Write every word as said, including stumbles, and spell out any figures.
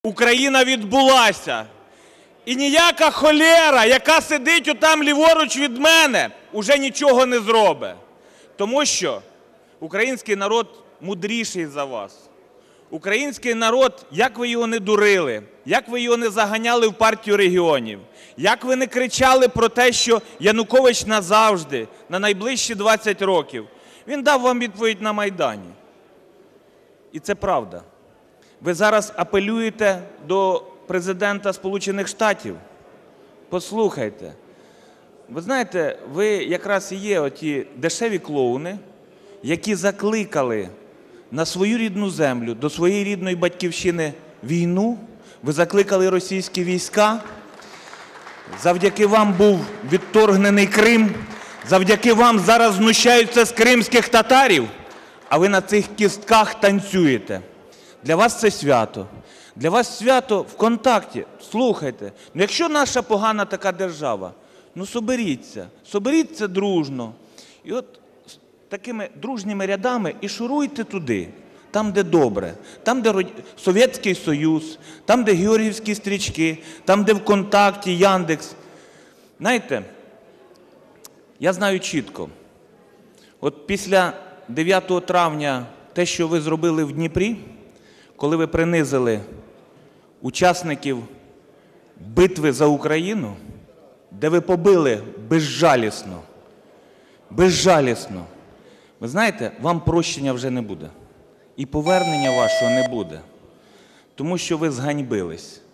Україна відбулася. І ніяка холера, яка сидить отам ліворуч від мене, уже нічого не зробить. Тому що український народ мудріший за вас. Український народ, як ви його не дурили, як ви його не заганяли в партію регіонів, як ви не кричали про те, що Янукович назавжди, на найближчі двадцять років, він дав вам відповідь на Майдані. І це правда. Ви зараз апелюєте до президента Сполучених Штатів. Послухайте, ви знаєте, ви якраз і є оті дешеві клоуни, які закликали на свою рідну землю, до своєї рідної батьківщини війну, ви закликали російські війська, завдяки вам був відторгнений Крим, завдяки вам зараз знущаються з кримських татарів, а ви на цих кістках танцюєте. Для вас це свято. Для вас свято в контакті. Слухайте, ну якщо наша погана така держава, ну соберіться, соберіться дружно. І от такими дружніми рядами і шуруйте туди, там, де добре, там, де Совєтський Союз, там, де Георгіївські стрічки, там, де ВКонтакті, Яндекс. Знаєте, я знаю чітко, от після дев'ятого травня те, що ви зробили в Дніпрі, коли ви принизили учасників битви за Україну, де ви побили безжалісно, безжалісно, ви знаєте, вам прощення вже не буде. І повернення вашого не буде. Тому що ви зганьбились.